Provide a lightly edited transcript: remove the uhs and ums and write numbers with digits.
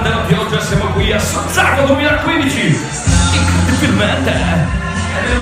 nonostante la pioggia siamo qui a Sanzago 2015, incredibilmente.